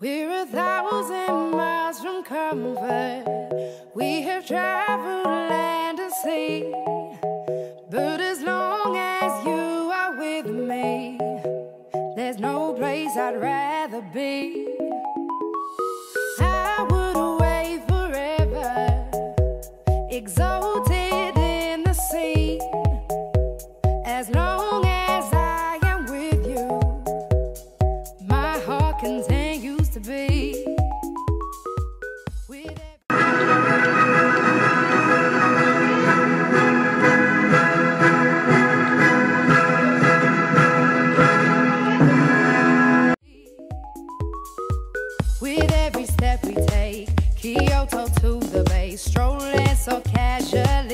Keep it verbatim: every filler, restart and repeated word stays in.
We're a thousand miles from comfort. We have traveled land and sea. But as long as you are with me, there's no place I'd rather be. I would away forever, exalted in the sea. As long as I am with you, my heart continues to be. With With every step we take, Kyoto to the bay, strolling so casually.